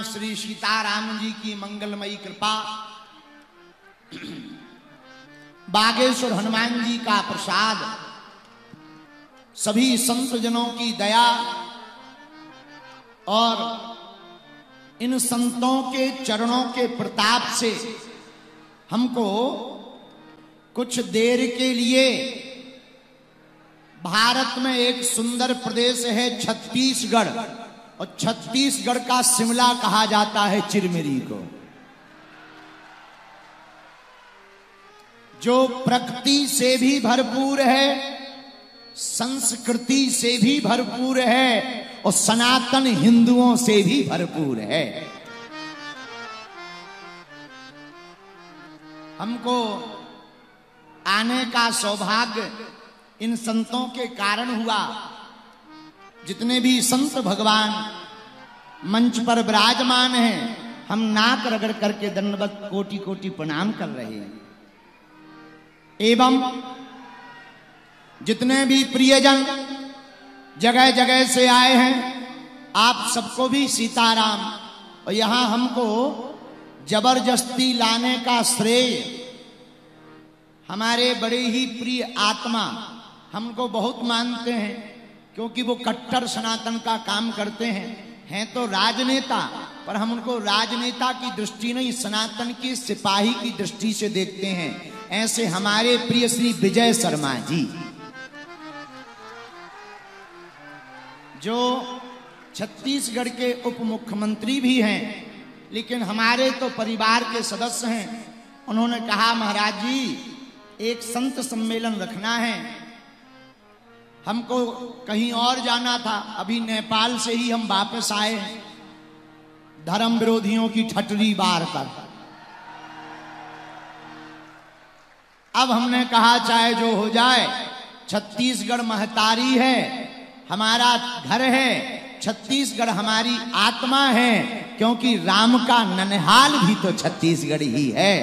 भगवान श्री सीताराम जी की मंगलमयी कृपा, बागेश्वर हनुमान जी का प्रसाद, सभी संत जनों की दया और इन संतों के चरणों के प्रताप से हमको कुछ देर के लिए भारत में एक सुंदर प्रदेश है छत्तीसगढ़, और छत्तीसगढ़ का शिमला कहा जाता है चिरमिरी को, जो प्रकृति से भी भरपूर है, संस्कृति से भी भरपूर है और सनातन हिंदुओं से भी भरपूर है। हमको आने का सौभाग्य इन संतों के कारण हुआ। जितने भी संत भगवान मंच पर विराजमान हैं, हम नाक रगड़ करके दंडवत कोटि कोटि प्रणाम कर रहे हैं। एवं जितने भी प्रियजन जगह जगह से आए हैं, आप सबको भी सीताराम। और यहां हमको जबरदस्ती लाने का श्रेय हमारे बड़े ही प्रिय आत्मा हमको बहुत मानते हैं, क्योंकि वो कट्टर सनातन का काम करते हैं तो राजनेता, पर हम उनको राजनेता की दृष्टि नहीं, सनातन की सिपाही की दृष्टि से देखते हैं। ऐसे हमारे प्रिय श्री विजय शर्मा जी, जो छत्तीसगढ़ के उप मुख्यमंत्री भी हैं, लेकिन हमारे तो परिवार के सदस्य हैं। उन्होंने कहा, महाराज जी एक संत सम्मेलन रखना है, हमको कहीं और जाना था, अभी नेपाल से ही हम वापस आए, धर्म विरोधियों की ठटरी बार कर। अब हमने कहा चाहे जो हो जाए, छत्तीसगढ़ महतारी है, हमारा घर है, छत्तीसगढ़ हमारी आत्मा है, क्योंकि राम का ननिहाल भी तो छत्तीसगढ़ ही है।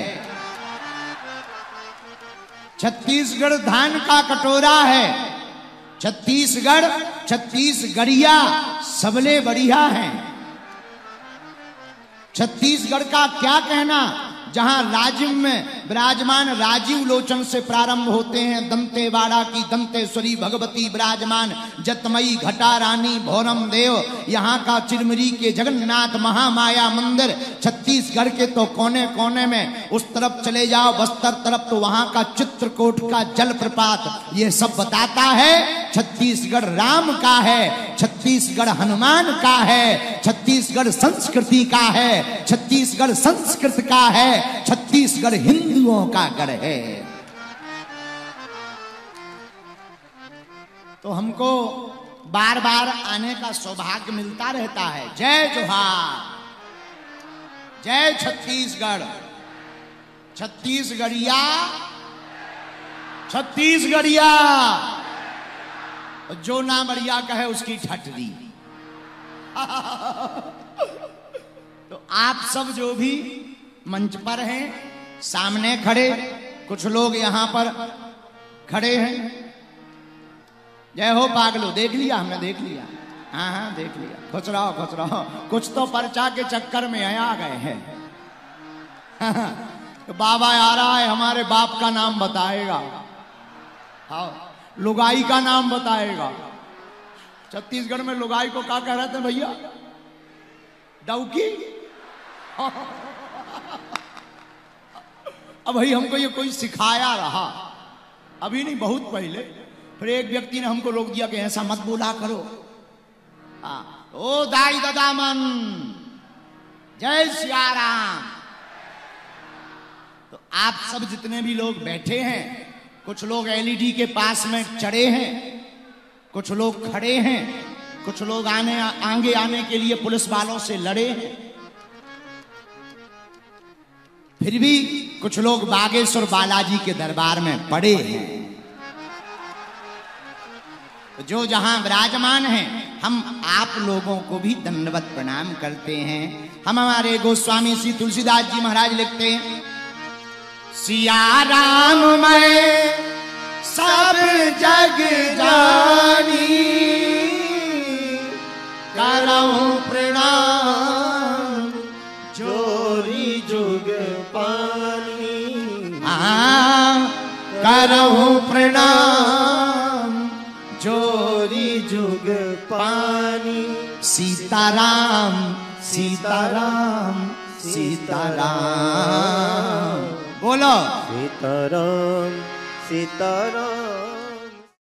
छत्तीसगढ़ धान का कटोरा है, छत्तीसगढ़ छत्तीसगढ़िया सबले बढ़िया हैं। छत्तीसगढ़ का क्या कहना, जहां राजीव में विराजमान राजीव लोचन से प्रारंभ होते हैं, दंतेवाड़ा की दंतेश्वरी भगवती विराजमान, जतमयी घटा रानी भौरम देव, यहाँ का चिरमिरी के जगन्नाथ महामाया मंदिर, छत्तीसगढ़ के तो कोने कोने में, उस तरफ चले जाओ बस्तर तरफ तो वहां का चित्रकूट का जलप्रपात, ये सब बताता है छत्तीसगढ़ राम का है, छत्तीसगढ़ हनुमान का है, छत्तीसगढ़ संस्कृति का है, छत्तीसगढ़ संस्कृत का है, छत्तीसगढ़ हिंदुओं का गढ़ है। तो हमको बार बार आने का सौभाग्य मिलता रहता है। जय जोहार, जय छत्तीसगढ़, छत्तीसगढ़िया छत्तीसगढ़िया, जो ना बढ़िया कहे उसकी ठटरी। तो आप सब जो भी मंच पर हैं, सामने खड़े, कुछ लोग यहां पर खड़े हैं, जय हो पागलो, देख लिया हमने, देख लिया, हाँ हाँ देख लिया, खुश रहो खुश रहो। कुछ तो पर्चा के चक्कर में आ गए हैं। तो बाबा आ रहा है, हमारे बाप का नाम बताएगा, हाँ लुगाई का नाम बताएगा। छत्तीसगढ़ में लुगाई को क्या कह रहे थे भैया, डौकी। अब भाई हमको ये कोई सिखाया रहा, अभी नहीं बहुत पहले, फिर एक व्यक्ति ने हमको रोक दिया कि ऐसा मत बोला करो। ओ दाई ददामन, जय सियाराम। तो आप सब जितने भी लोग बैठे हैं, कुछ लोग एलईडी के पास में चढ़े हैं, कुछ लोग खड़े हैं, कुछ लोग आगे आने के लिए पुलिस वालों से लड़े हैं, फिर भी कुछ लोग बागेश्वर बालाजी के दरबार में पड़े हैं। जो जहां विराजमान हैं, हम आप लोगों को भी दंडवत प्रणाम करते हैं। हम हमारे गोस्वामी श्री तुलसीदास जी महाराज लिखते हैं, सिया राम मैं सब जग जानी, करऊं प्रणाम करहूं प्रणाम जोरी जुग पानी। सीताराम सीताराम सीताराम बोलो। सीताराम सीताराम